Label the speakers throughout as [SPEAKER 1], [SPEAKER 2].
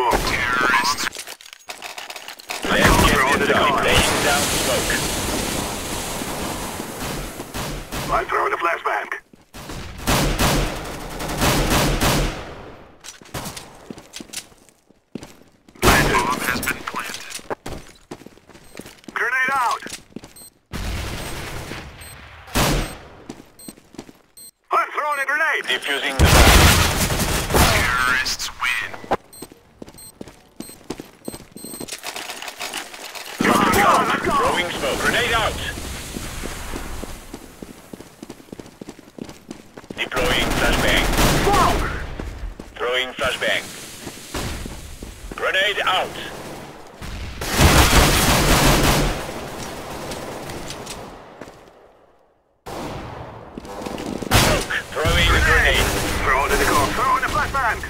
[SPEAKER 1] bomb. Terrorists.
[SPEAKER 2] Let's get this done. Laying down smoke.
[SPEAKER 1] I'm throwing a flashbang. Planted. Bomb has been planted. Grenade out. I'm throwing a grenade.
[SPEAKER 2] Defusing the bomb.
[SPEAKER 1] Terrorists win. Let's go.
[SPEAKER 2] Throwing smoke. Grenade out. Deploying flashbang.
[SPEAKER 1] Smoke.
[SPEAKER 2] Throwing flashbang. Grenade out. Smoke. Throwing a grenade.
[SPEAKER 1] Throw it in the car. Throw in the flashbang.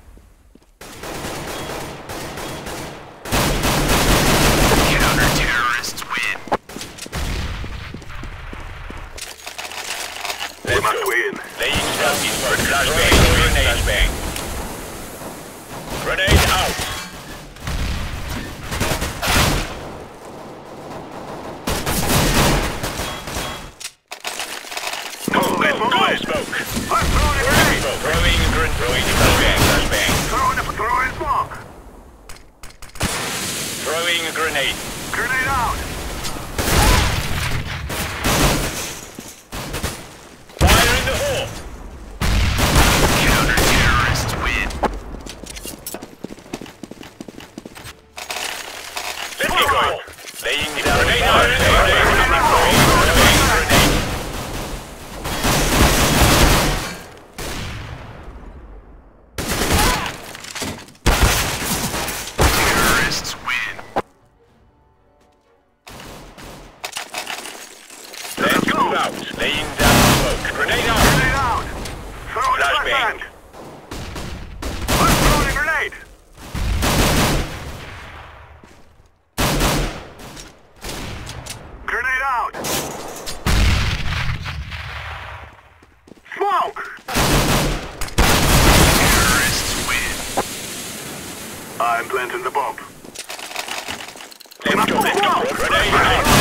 [SPEAKER 1] Counter-terrorists win. We must win.
[SPEAKER 2] Laying down smoke. Flashbang. Grenade. Flashbang. Grenade out. Go smoke.
[SPEAKER 1] I'm throwing a grenade.
[SPEAKER 2] Smoke. Throwing flashbang. Flashbang.
[SPEAKER 1] Throwing smoke.
[SPEAKER 2] Throwing a grenade.
[SPEAKER 1] Grenade out.
[SPEAKER 2] Fire in the hole.
[SPEAKER 1] Counter-terrorists win.
[SPEAKER 2] Let me go. Laying down grenade out. Grenade.
[SPEAKER 1] Terrorists win.
[SPEAKER 2] Let's move out. Laying down smoke. Grenade out.
[SPEAKER 1] Grenade out. Throw in a
[SPEAKER 2] Flashbang.
[SPEAKER 1] flashbang. I'm throwing a grenade. Grenade out. Smoke. Terrorists win. I'm planting the bomb.
[SPEAKER 2] Let's go. Grenade out.